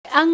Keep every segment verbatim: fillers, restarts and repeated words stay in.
ang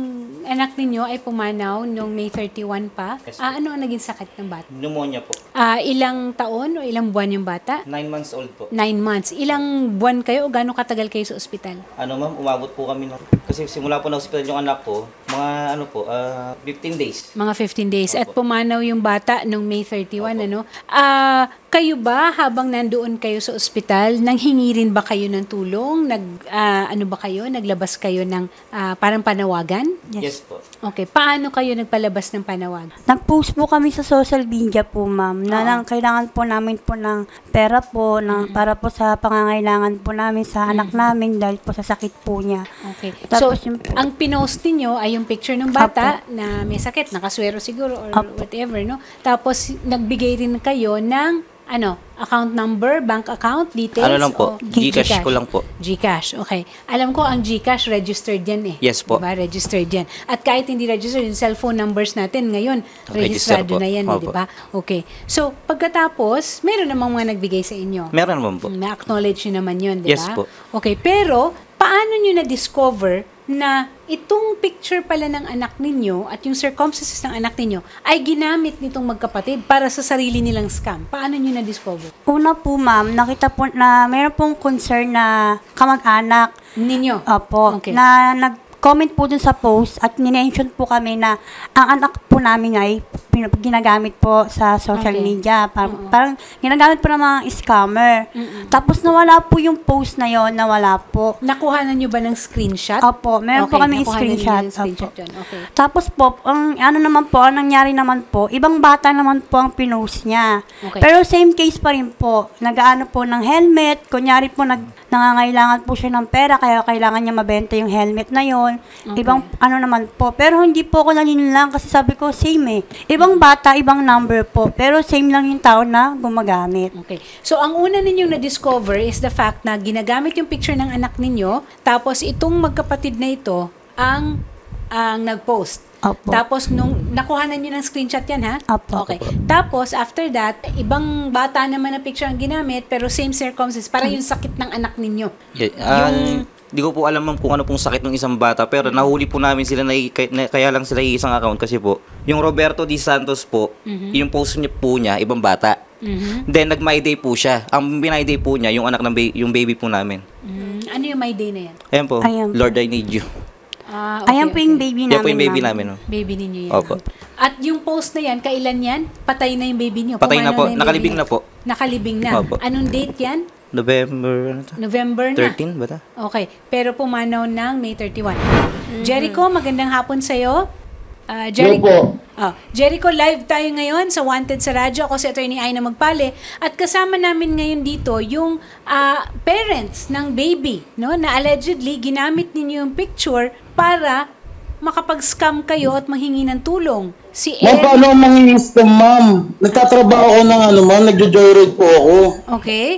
anak ninyo ay pumanaw noong May thirty-one pa. Yes, Ah, ano ang naging sakit ng bata? Pneumonia po. Ah, ilang taon o ilang buwan yung bata? Nine months old po. Nine months. Ilang buwan kayo o gaano katagal kayo sa ospital? Ano ma'am, umabot po kami ng... Kasi simula po na hospital yung anak ko, mga ano po, ah, fifteen days. Mga fifteen days. At Opo. pumanaw yung bata noong May thirty-one, Opo. ano? Ah, kayo ba, habang nandoon kayo sa ospital, nanghingi rin ba kayo ng tulong? Nag, ah, ano ba kayo? Naglabas kayo ng ah, parang panawagan? Yes, po. Okay. Paano kayo nagpalabas ng panawagan? Nag-post po kami sa social media po, ma'am, na Oo. lang kailangan po namin po ng pera po ng, para po sa pangangailangan po namin sa anak namin dahil po sa sakit po niya. Okay. Tapos so, yung po- ang pinost ninyo ay yung picture ng bata na may sakit, nakaswero siguro or Apo. whatever, no? Tapos, nagbigay rin kayo ng, ano, account number, bank account, details? Ano lang po, o Gcash ko lang po. Gcash, okay. Alam ko, ang Gcash registered yan eh. Yes po. Diba? Registered yan. At kahit hindi registered, yung cellphone numbers natin ngayon, Register registrado po. na yan, eh, Opo. di ba? Okay. So, pagkatapos, meron namang mga nagbigay sa inyo. Meron naman po. Na-acknowledge nyo naman yun, di ba? Yes po. Okay, pero paano nyo na-discover na itong picture pala ng anak ninyo at yung circumstances ng anak ninyo ay ginamit nitong magkapatid para sa sarili nilang scam? Paano nyo na-discover? una po, ma'am, nakita po na mayroon pong concern na kamag-anak. Ninyo? Opo, Okay. na nag-comment po dun sa post at ninention po kami na ang anak po namin ay pin- ginagamit po sa social Okay. media. Par- Oo. Parang ginagamit po ng mga scammer. Mm-mm. Tapos nawala po yung post na yon, nawala po. Nakuhanan nyo ba ng screenshot? Opo, meron po Okay, kami nakuhanan screenshot. nyo ng screenshot Opo. yun. Okay. Tapos po, ang ano naman po, ang nangyari naman po, ibang bata naman po ang pinost niya. Okay. Pero same case pa rin po. Nag-ano po ng helmet, kunyari po nag, nangangailangan po siya ng pera, kaya kailangan niya mabenta yung helmet na yon. Okay. Ibang ano naman po. Pero hindi po ako naninilang kasi sabi ko same eh. Ibang bata, ibang number po. Pero same lang yung tao na gumagamit. Okay. So, ang una ninyong na-discover is the fact na ginagamit yung picture ng anak ninyo, tapos itong magkapatid na ito ang ang nag-post. Opo. Tapos, nung nakuhanan nyo ng screenshot yan, ha? Opo. Okay. Tapos, after that, ibang bata naman na picture ang ginamit, pero same circumstances, para yung sakit ng anak ninyo. Yeah, ah, Di ko po alam ma'am kung ano pong sakit ng isang bata, pero nahuli po namin sila na, kay- na kaya lang sila isang account kasi po, yung Roberto Di Santos po, yung post niya po niya, ibang bata. Mhm. Then nag-my day po siya. Ang my day po niya, yung anak ng ba- yung baby po namin. Mm, ano yung my day na yan? Ayan po, Ayan po. Lord I need you. Ah, Ayan po yung baby namin. Yan po yung baby ma'am. namin. Oh. Baby ninyo yan. Opo. At yung post na yan, kailan yan? Patay na yung baby niyo. Patay na Pumanaw po, yung nakalibing baby na po. niyo. Nakalibing na. Opo. Anong date yan? November ano to? November na. thirteen ba ta? Okay. Pero pumanaw ng May thirty-one. Jericho, magandang hapon sa'yo. Uh, Jericho, oh, Jericho, live tayo ngayon sa Wanted sa Radyo. Ako si Attorney Aina Magpale. At kasama namin ngayon dito yung ah, parents ng baby, no, na allegedly ginamit ninyo yung picture para makapag-scam kayo at manghingi ng tulong. Si Ma'am, Ed, paano ang manginginis ko, ma'am? Nagtatrabaho ako ng ano, ma'am. Nagjo-joyride po ako. okay?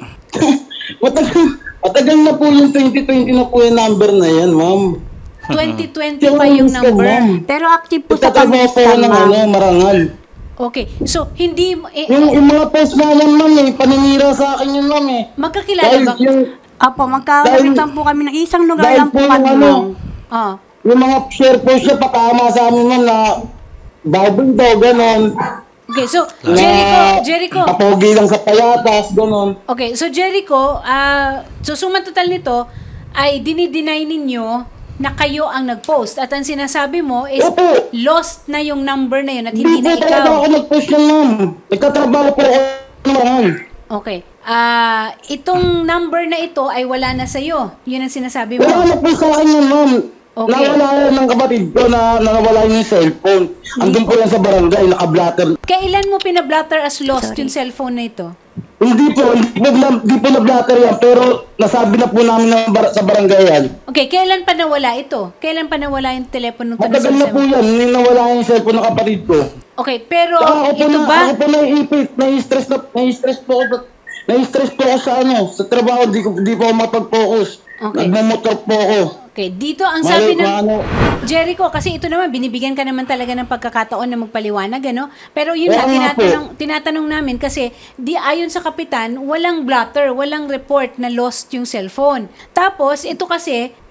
matagal, matagal na po yung twenty twenty na po yung number na yan, ma'am. twenty twenty Yung pa yung manginginis ko, number. ma'am. Pero active po sa Nagtatrabaho po ako pang-scam, ng ma'am. ano, marangal. Okay. So, hindi, eh, Yung, yung mga post na yan, ma'am, eh, paninira sa akin yun, ma'am, eh. magkakilala Dahil ba? yung, Opo, magkakabit lang po kami ng isang lugar dahil lang po po yung kami, ano, ma'am. Oh. yung mga share post niya, patama sa amin, ma'am, na Bible daw, ganon. Okay, so, Na Jericho, Jericho, Kapogi lang sa payatas, ganon. okay, so Jericho, ah, so suma total nito ay dinideny ninyo na kayo ang nag-post at ang sinasabi mo is Opo. lost na yung number na yun at Hindi hindi na po talaga ikaw. ako nag-post yan, ma'am. Nagtatrabaho po ako ng marangal. Okay. Ah, itong number na ito ay wala na sa iyo. Yun ang sinasabi mo. Wala na po sa akin yun, ma'am. Okay. Nawala ng kapatid ko na nawala yung cellphone. Andun po yan sa barangay, naka-blatter. Kailan mo pinablatter as lost yung cellphone na ito? Hindi po, hindi po, na- hindi po na-blatter yan, pero nasabi na po namin ng bar- sa barangay yan. Okay, kailan pa nawala ito? Kailan pa nawala yung telepono to? Matagal na po yan, nung nawala yung cellphone ng kapatid ko. Okay, pero Saka ako po ito na, ba? ako po naiipit, nai-stress na, nai-stress po ako, nai-stress po ako sa ano, sa trabaho, di, ko, di po ako mapag-focus. Okay. Nagmamotor po ako. Okay, dito ang sabi Mali, ng ano, Jericho, kasi ito naman, binibigyan ka naman talaga ng pagkakataon na magpaliwanag, ano? Pero yun nga, Oo nga po. tinatanong, tinatanong namin kasi di ayon sa kapitan, walang blotter, walang report na lost yung cellphone. Tapos, ito kasi,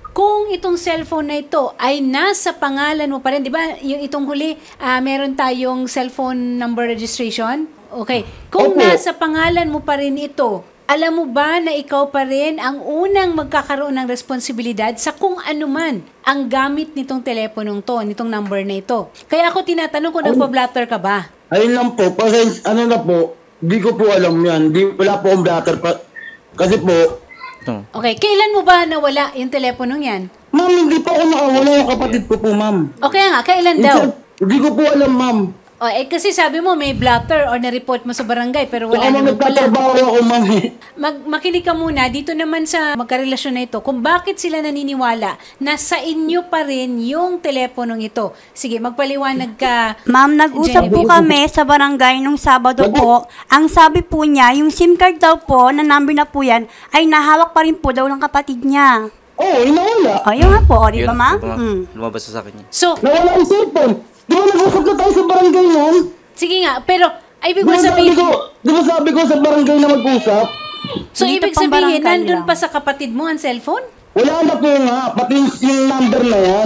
kung itong cellphone na ito ay nasa pangalan mo pa rin, di ba? Yung itong huli, ah, meron tayong cellphone number registration. Okay. Kung Opo. nasa pangalan mo pa rin ito, alam mo ba na ikaw pa rin ang unang magkakaroon ng responsibilidad sa kung ano man ang gamit nitong teleponong to, nitong number na ito? Kaya ako tinatanong kung nagpa-blatter ka ba? Ayun lang po, kasi ano na po, di ko po alam yan. Di, wala po akong blatter pa. Kasi po, Ito. Okay. Kailan mo ba nawala yung teleponong yan? ma'am, hindi po ako nakawala yung kapatid ko po, ma'am. Okay nga, kailan daw? Hindi ko po alam, ma'am. O, eh, kasi sabi mo may blatter or na-report mo sa barangay pero wala Baka naman pala. magtatrabaho ako, ma'am. eh. Mag, makinig ka muna dito naman sa magkarelasyon na ito kung bakit sila naniniwala na sa inyo pa rin yung teleponong ito. Sige, magpaliwanag ka. Ma'am, nag-usap po Genevieve. kami sa barangay nung Sabado po. Ang sabi po niya, yung SIM card daw po, na number na po yan, ay nahawak pa rin po daw ng kapatid niya. Oo, oh, inawala. O, yun nga po, o, di ba Yun, ma'am? lumabas- Mm. Lumabas na sa akin yun. So, Nawala ang cellphone. Di ba nag-usap na tayo sa barangay noon? sige nga, pero ay ibig Di mo ba sabi sabihin, ko, di ba sabi ko sa barangay na mag-usap? so Dito ibig pang sabihin, barangay nandun lang. pa sa kapatid mo ang cellphone? Wala na po nga, pati yung number na yan.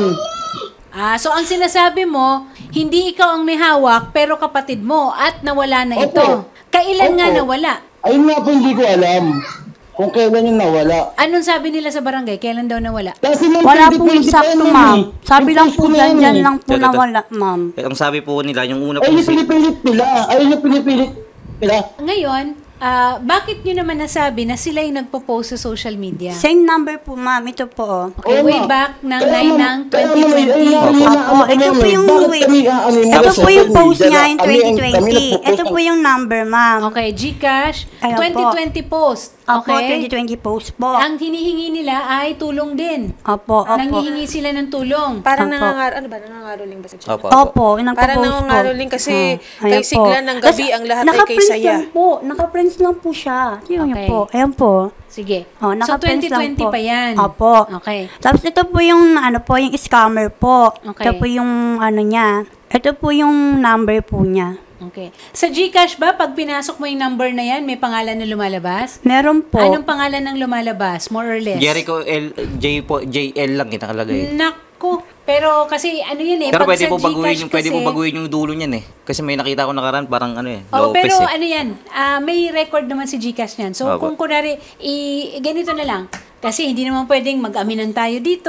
Ah, so ang sinasabi mo, hindi ikaw ang may hawak pero kapatid mo at nawala na Opo. ito. Kailan nga Opo. nawala? Ayun nga po, hindi ko alam kung kailan yung nawala. Anong sabi nila sa barangay? Kailan daw nawala? Kasi nung Wala twenty pong twenty pa sakto, yun, ma'am. eh. Sabi Yung lang post po ko na dyan, yan, dyan eh. lang po Ito, ito. nawala, ma'am. Eh, ang sabi po nila, yung una po Ayun yung si... pinipilit nila. Ayun yung pinipilit nila. Ngayon, ah, bakit nyo naman nasabi na sila yung nagpo-post sa social media? Same number po, ma'am. Ito po, o. Okay, Oo way nga. back ng Kaya nine ma'am, ng kaya twenty ma'am, twenty. ayun nga, Opo, yun ang ito ano po eh. yung Bakit way- kami, ah, ano, Ito mga po yung social post media niya na in kami- twenty kami twenty. nagpo-post Ito ng- po yung number, ma'am. Okay, Gcash, Ayan po. twenty twenty post. Opo, Okay? twenty twenty post po. Ang hinihingi nila ay tulong din. Opo, opo. Nanghihingi sila ng tulong. Parang Opo. nangangar, ano ba, nangangaroling ba sa chat? Opo, opo. Opo, Parang nagpo-post po. nangangaroling kasi Ah, kay ayan Sigla po. ng gabi, Tas, ang lahat ay kay naka-prints Saya. lang po. Naka-prints lang po siya. Tingnan niyo Okay. po. Ayan po. Sige. Oh, so, naka-prints twenty lang twenty po. pa yan. Opo. Okay. Tapos ito po yung ano po, yung scammer po. Okay. Ito po yung ano niya. Ito po yung number po niya. Okay. Sa Gcash ba, pag pinasok mo yung number na yan, may pangalan na lumalabas? Meron po. Anong pangalan ng lumalabas? More or less? Jericho L, J po, J L lang yung nakalagay. Naku. Pero kasi ano yun eh. Pero pag pwede sa po baguhin Gcash yung pwede po kasi- baguhin yung dulo niyan eh. Kasi may nakita ko nakaraan parang ano eh, Oh, Lopez pero eh. ano yan, ah, may record naman si Gcash niyan. So, Opo. kung kunwari, i, ganito na lang. Kasi hindi naman pwedeng mag-aminan tayo dito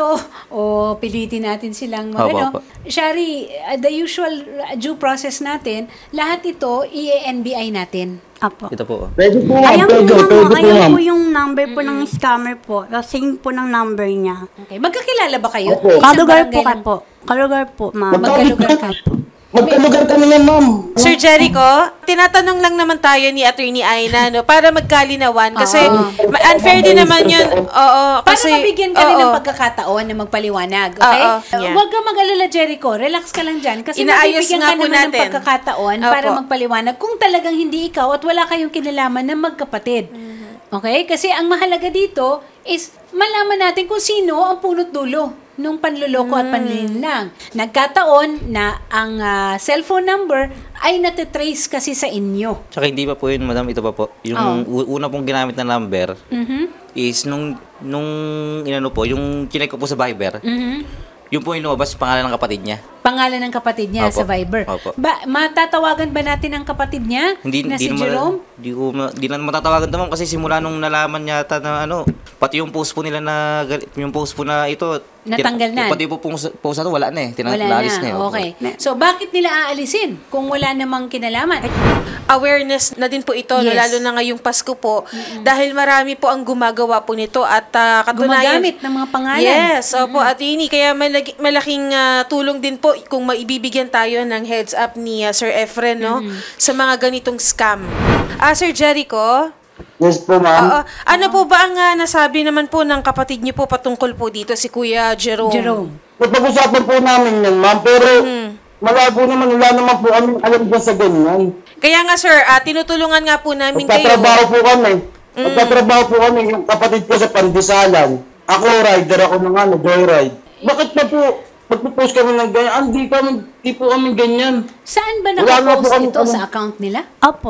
o pilitin natin silang mag Opo, ano. opo. Shari, uh, the usual due process natin, lahat ito, i-N B I natin. Apo. Ito po. oh. Pwede po ma'am, Ayan po, pwede, ma'am. pwede po Ayan ma'am. po yung number po ng scammer po. Same po ng number niya. Okay. Magkakilala ba kayo? Opo. Isang Kalugar barangay po ka lang? po. Kalugar po, ma'am. Magkalugar ka. Magkalugar kami yan, ma'am. Sir Jericho, tinatanong lang naman tayo ni Attorney Aina, no, para magkalinawan. Kasi Oo. ma- unfair din naman yun. Oo, Para kasi... mabigyan ka rin oo. ng pagkakataon na magpaliwanag, okay? Oo, yeah. Huwag ka mag-alala, Jericho. Relax ka lang dyan. Kasi Inaayos mabibigyan nga ka po naman ng natin. pagkakataon Opo. para magpaliwanag kung talagang hindi ikaw at wala kayong kinalaman na magkapatid. Mm-hmm. Okay? Kasi ang mahalaga dito is malaman natin kung sino ang punot dulo nung panluloko Mm. at panlilinlang. Nagkataon na ang ah, cellphone number ay natitrace kasi sa inyo. Tsaka hindi pa po yun, madam, ito pa po. Yung u- una pong ginamit na number Mhm. is nung, nung, inano po, yung chinek ko po sa Viber, Mhm. yun po yung lumabas pangalan ng kapatid niya. Pangalan ng kapatid niya Opo. sa Viber. Opo. Ba, matatawagan ba natin ang kapatid niya Hindi, na hindi si naman, Jerome? Di ko, ma- di na matatawagan naman kasi simula nung nalaman yata na ano, pati yung post po nila na, gal- yung post po na ito, Natanggal na. Pati po post, post na to, wala na eh. Tinang, Wala naalis na. eh. Opo. Okay. So, bakit nila aalisin kung wala namang kinalaman? Awareness na din po ito, no, Yes. lalo na ngayong Pasko po. Dahil marami po ang gumagawa po nito at ah, katunayan... Gumagamit ng mga pangalan. Yes, opo, at ini kaya malagi- malaking ah, tulong din po kung maibibigyan tayo ng heads up ni ah, Sir Efren, no, sa mga ganitong scam. Ah, Sir Jericho, Yes po, ma'am. oo, ano po ba ang ah, nasabi naman po ng kapatid niyo po patungkol po dito, si Kuya Jerome? Jerome. Napag-usapan po namin yan, ma'am. Pero, malabo naman, wala naman po kami alam dyan sa ganyan. Kaya nga, sir, ah, tinutulungan nga po namin kayo. Magtatrabaho po kami. Magtatrabaho po kami, yung kapatid ko sa Pandisalan. Ako, rider ako ng ano, joyride. Bakit na po, magpo-post kami ng ganyan? Ah, Hindi kami, di po kami ganyan. Saan ba Wala na po nakapost kami ito alam. sa account nila? Opo.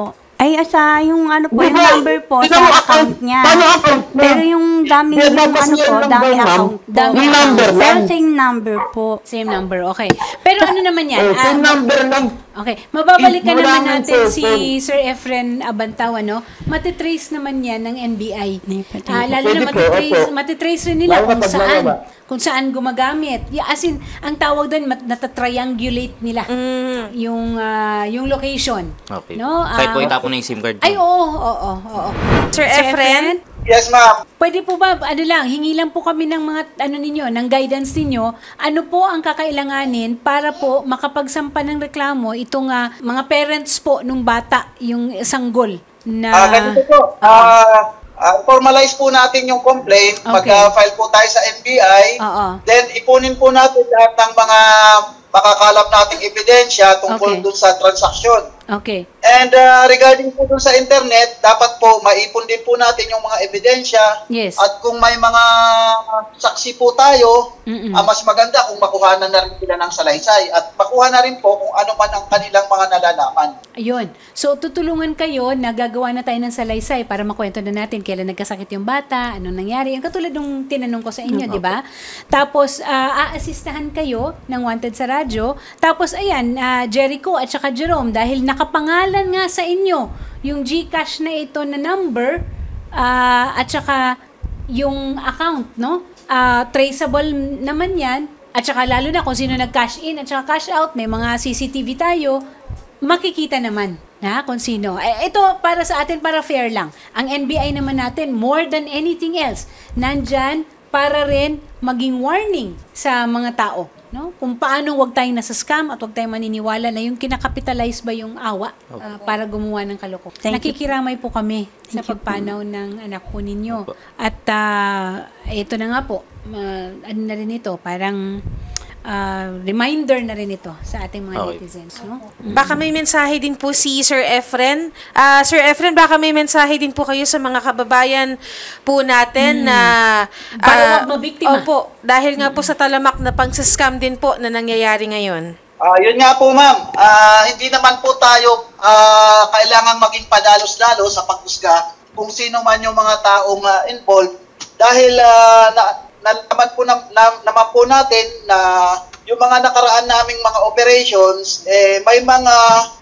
Ay, asa yung ano po, Di yung ba? number po Di sa ba, account niya. Paano account na? Pero yung dami, Di ba, yung kasi ano po, yung dami number, ma'am? account po. Dami Yung number Pero lang. same number po. Same number, okay. Pero ano naman yan? Oh, ah, same number lang. Okay, mababalikan Wala naman naman natin po, si Sir Efren Abantaw, ano? Matitrace naman yan ng N B I. Ah, lalo na Pwede po, matitrace, opo. matitrace rin nila Lalo na kung pag saan, lalaba. kung saan gumagamit. Yeah, as in, ang tawag doon, mat- natatriangulate nila yung ah, yung location. Okay. No? Kahit po Ah, itapon na yung SIM card. Ay, oo, oo, oo. oo. Sir Efren? Yes, ma'am. Pwede po ba, ano lang, hingi lang po kami ng mga, ano ninyo, ng guidance ninyo, ano po ang kakailanganin para po makapagsampa ng reklamo itong ah, mga parents po nung bata, yung sanggol na... Ah, ganito po. Ah, ah, formalize po natin yung complaint. Okay. Mag-file po tayo sa N B I. Oo. Then, ipunin po natin lahat ng mga makakalap nating ebidensya tungkol Okay. dun sa transaksyon. Okay. And ah, regarding po dun sa internet, dapat po maipon din po natin yung mga ebidensya. Yes. At kung may mga saksi po tayo, Mm-mm. ah, mas maganda kung makuhanan na rin sila ng salaysay. At makuha na rin po kung ano man ang kanilang mga nalalaman. Ayun. So, tutulungan kayo na gagawa na tayo ng salaysay para makwento na natin kailan nagkasakit yung bata, anong nangyari. Yung katulad nung tinanong ko sa inyo, di ba? Tapos, ah, aasistahan kayo ng Wanted sa radyo. Tapos, ayan, ah, Jericho at saka Jerome, dahil nakapangalan nga sa inyo yung GCash na ito na number ah, at saka yung account, no? Ah, traceable naman yan. At saka lalo na kung sino nag-cash in at saka cash out, may mga C C T V tayo, makikita naman na kung sino. Eh, ito para sa atin, para fair lang. Ang N B I naman natin, more than anything else, nandyan para rin maging warning sa mga tao. No? Kung paano wag tayong nasa scam at wag tayong maniniwala na yung kinakapitalize ba yung awa ah, para gumawa ng kaloko. Thank you. Nakikiramay po kami sa pagpanaw ng anak po ninyo. At ah, ito na nga po, ah, ano na rin ito, parang ah, reminder na rin ito sa ating mga Okay. netizens. No? Baka may mensahe din po si Sir Efren. Ah, Sir Efren, baka may mensahe din po kayo sa mga kababayan po natin na... Para ah, wag mabiktima. Opo, dahil nga po sa talamak na pang-scam din po na nangyayari ngayon. Ah, yun nga po, ma'am. Ah, hindi naman po tayo ah, kailangang maging padalos-dalos sa paghusga kung sino man yung mga taong ah, involved dahil ah, na, nalaman po na, na, naman po natin na yung mga nakaraan naming mga operations, eh, may mga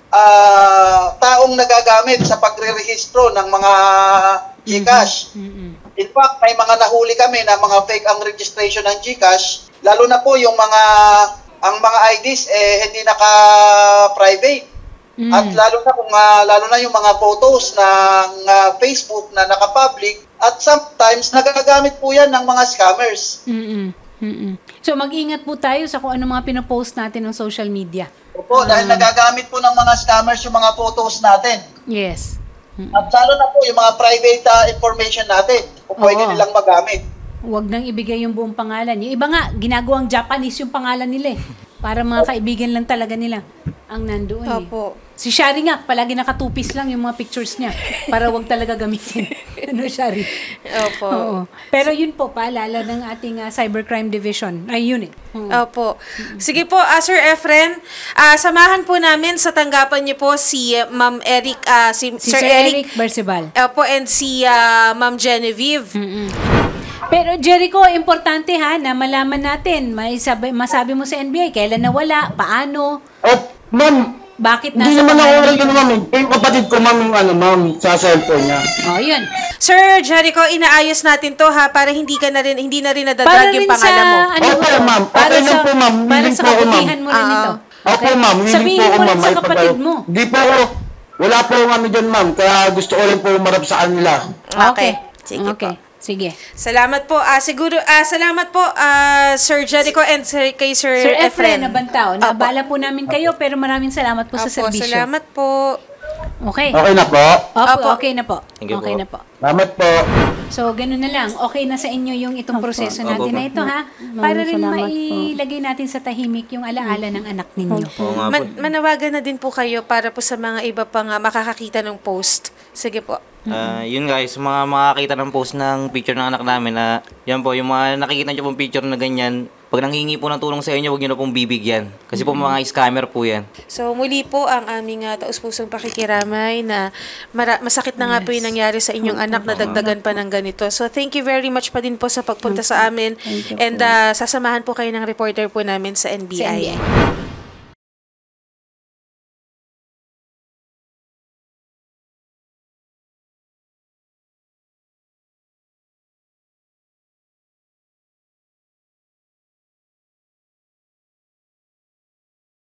ah, taong nagagamit sa pagre-rehistro ng mga GCash. Mm-mm. In fact, may mga nahuli kami na mga fake ang registration ng GCash, lalo na po yung mga ang mga I Ds eh hindi naka-private. Mm. At lalo na kung ah, lalo na yung mga photos ng ah, Facebook na naka-public at sometimes nagagamit po 'yan ng mga scammers. Mm-mm. Mm-mm. So mag-ingat po tayo sa kung ano mga pinopost natin ng social media. Opo, dahil nagagamit po ng mga scammers yung mga photos natin. Yes. At lalo na po yung mga private ah, information natin, kung pwede Oo. nilang magamit. Huwag nang ibigay yung buong pangalan. Yung iba nga, ginagawang Japanese yung pangalan nila eh. Para mga kaibigan lang talaga nila ang nandoon eh. Opo. Si Shari nga, palagi nakatupis lang yung mga pictures niya para wag talaga gamitin. Ano, Shari? Opo. Oo. Pero yun po, paalala ng ating ah, Cybercrime Division, ay unit. Oo. Opo. Sige po, ah, Sir Efren, ah, samahan po namin sa tanggapan niyo po si uh, Ma'am Eric, ah, si, Si Sir, Sir Eric, Eric Barcebal. Opo, and si ah, Ma'am Genevieve. Mm-mm. Pero Jericho, importante ha na malaman natin, may sabi, masabi mo sa N B I, kailan nawala, paano, At, ma'am, bakit hindi nasa naman ako pangalan oray yun, ma'am. eh. Yung kapatid ko, ma'am, yung ano, ma'am, sa cellphone niya. Oh, yun. Sir Jericho, inaayos natin to ha para hindi ka na rin hindi na rin Para nadadrag yung rin sa, pangalan mo. ano Okay, mo, ma'am. para Okay lang sa, po, ma'am. para Willing sa po ako, ma'am. kabutihan mo rin Ah, ito. Okay, ma'am. Willing Sabihin po ako, mo rin ma'am. sa May kapatid pagkayo. mo. Di po ako, wala po akong ano dyan, ma'am. Kaya gusto ko lang po umarap sa kanila. Okay. Sige okay. po. Sige. Salamat po. Ah, siguro ah, salamat po ah, Sir Jericho and Sir, kay Sir, Sir Efren. Efren Abantaw, naabala po namin kayo pero maraming salamat po sa Opo, serbisyo. salamat po. Okay. Okay na po. Opo, Opo. okay na po. Thank you Okay po. na po. Salamat po. So, ganun na lang. Okay na sa inyo yung itong proseso Opo. natin Opo. na ito, ha? Para rin salamat po. mailagay natin sa tahimik yung alaala ng anak ninyo. Oo nga po. Man- manawagan na din po kayo para po sa mga iba pang ah, makakakita ng post. Sige po. Ah, yun guys, mga makakita ng post ng picture ng anak namin na yan po, yung mga nakikita nyo pong picture na ganyan, Pag nanghingi po ng tulong sa inyo, huwag niyo na pong bibigyan. Kasi po mga scammer po yan. So muli po ang aming uh, taus-pusong pakikiramay na mara- masakit na nga po yung nangyari sa inyong anak na dagdagan pa ng ganito. So thank you very much pa din po sa pagpunta sa amin. Thank you And po. uh, sasamahan po kayo ng reporter po namin sa N B I. Sa N B I.